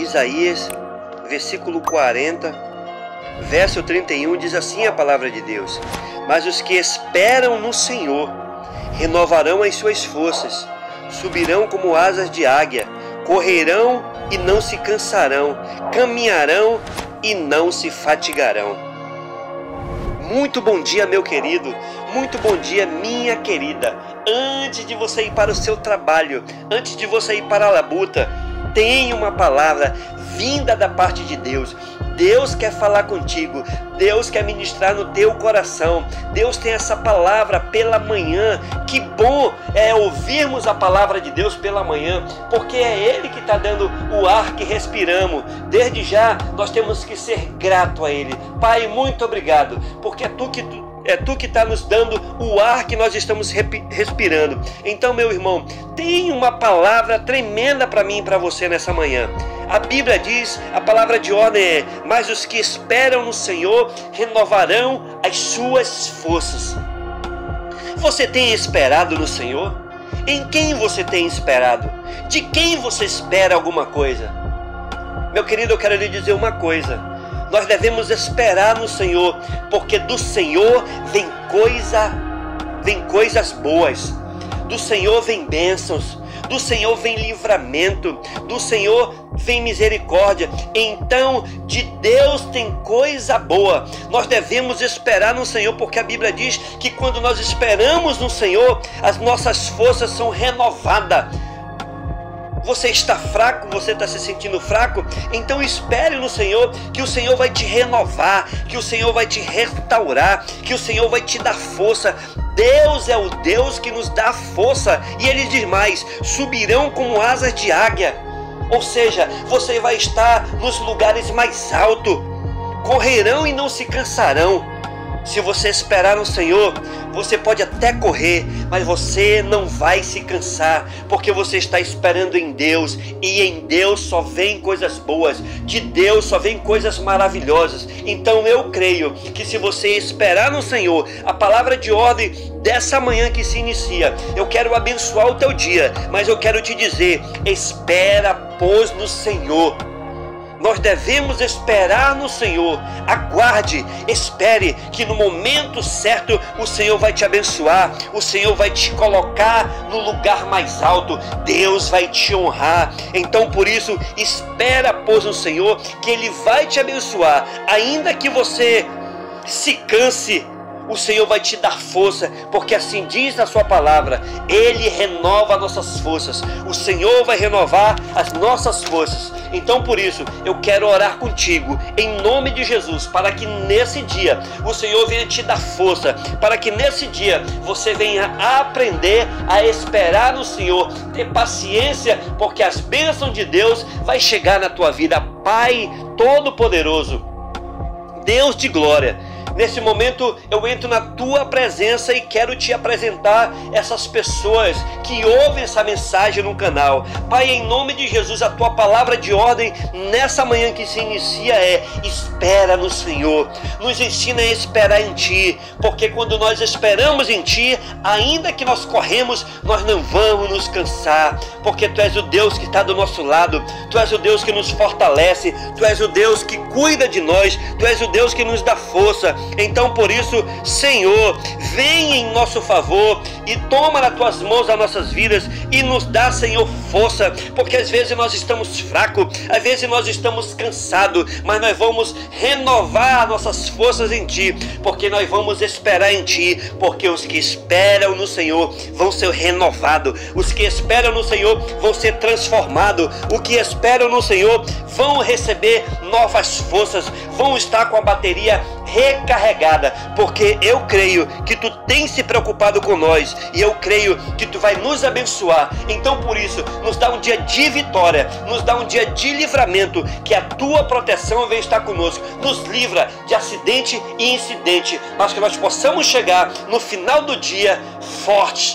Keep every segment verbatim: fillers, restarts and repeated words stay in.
Isaías, versículo quarenta, verso trinta e um, diz assim a palavra de Deus: mas os que esperam no Senhor renovarão as suas forças, subirão como asas de águia, correrão e não se cansarão, caminharão e não se fatigarão. Muito bom dia, meu querido, muito bom dia, minha querida. Antes de você ir para o seu trabalho, antes de você ir para a labuta, tem uma palavra vinda da parte de Deus. Deus quer falar contigo, Deus quer ministrar no teu coração. Deus tem essa palavra pela manhã. Que bom é ouvirmos a palavra de Deus pela manhã, porque é Ele que está dando o ar que respiramos. Desde já nós temos que ser grato a Ele. Pai, muito obrigado, porque é Tu que tu É Tu que está nos dando o ar que nós estamos respirando. Então, meu irmão, tem uma palavra tremenda para mim e para você nessa manhã. A Bíblia diz, a palavra de ordem é: mas os que esperam no Senhor renovarão as suas forças. Você tem esperado no Senhor? Em quem você tem esperado? De quem você espera alguma coisa? Meu querido, eu quero lhe dizer uma coisa: nós devemos esperar no Senhor, porque do Senhor vem coisa, vem coisas boas, do Senhor vem bênçãos, do Senhor vem livramento, do Senhor vem misericórdia. Então, de Deus tem coisa boa. Nós devemos esperar no Senhor, porque a Bíblia diz que quando nós esperamos no Senhor, as nossas forças são renovadas. Você está fraco, você está se sentindo fraco? Então espere no Senhor, que o Senhor vai te renovar, que o Senhor vai te restaurar, que o Senhor vai te dar força. Deus é o Deus que nos dá força. E Ele diz mais: subirão como asas de águia. Ou seja, você vai estar nos lugares mais altos, correrão e não se cansarão. Se você esperar no Senhor, você pode até correr, mas você não vai se cansar, porque você está esperando em Deus, e em Deus só vem coisas boas, de Deus só vem coisas maravilhosas. Então eu creio que se você esperar no Senhor, a palavra de ordem dessa manhã que se inicia, eu quero abençoar o teu dia, mas eu quero te dizer: espera, pois, no Senhor. Nós devemos esperar no Senhor. Aguarde, espere, que no momento certo o Senhor vai te abençoar, o Senhor vai te colocar no lugar mais alto, Deus vai te honrar. Então por isso, espera, pois, no Senhor, que Ele vai te abençoar. Ainda que você se canse, o Senhor vai te dar força, porque assim diz na sua palavra: Ele renova nossas forças. O Senhor vai renovar as nossas forças. Então por isso eu quero orar contigo em nome de Jesus, para que nesse dia o Senhor venha te dar força, para que nesse dia você venha aprender a esperar no Senhor, ter paciência, porque as bênçãos de Deus vai chegar na tua vida. Pai Todo-Poderoso, Deus de glória, nesse momento eu entro na tua presença e quero te apresentar essas pessoas que ouvem essa mensagem no canal. Pai, em nome de Jesus, a tua palavra de ordem nessa manhã que se inicia é: espera no Senhor. Nos ensina a esperar em Ti, porque quando nós esperamos em Ti, ainda que nós corremos, nós não vamos nos cansar, porque Tu és o Deus que está do nosso lado, Tu és o Deus que nos fortalece, Tu és o Deus que cuida de nós, Tu és o Deus que nos dá força. Então por isso, Senhor, vem em nosso favor e toma nas tuas mãos as nossas vidas e nos dá, Senhor, força, porque às vezes nós estamos fracos, às vezes nós estamos cansados, mas nós vamos renovar nossas forças em Ti, porque nós vamos esperar em Ti, porque os que esperam no Senhor vão ser renovados, os que esperam no Senhor vão ser transformados, os que esperam no Senhor vão receber novas forças, vão estar com a bateria recarregada, porque eu creio que Tu tens se preocupado com nós, e eu creio que Tu vai nos abençoar. Então por isso, nos dá um dia de vitória, nos dá um dia de livramento, que a Tua proteção venha estar conosco, nos livra de acidente e incidente, mas que nós possamos chegar no final do dia fortes.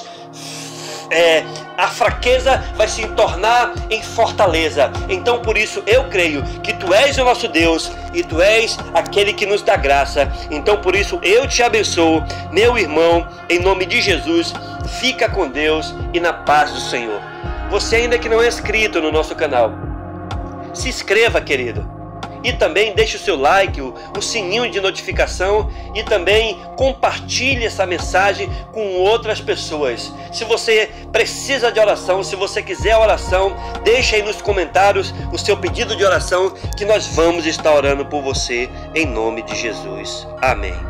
É, a fraqueza vai se tornar em fortaleza. Então por isso eu creio que Tu és o nosso Deus e Tu és aquele que nos dá graça. Então por isso eu te abençoo, meu irmão, em nome de Jesus. Fica com Deus e na paz do Senhor. Você ainda que não é inscrito no nosso canal, se inscreva, querido. E também deixe o seu like, o, o sininho de notificação e também compartilhe essa mensagem com outras pessoas. Se você precisa de oração, se você quiser oração, deixe aí nos comentários o seu pedido de oração que nós vamos estar orando por você em nome de Jesus. Amém.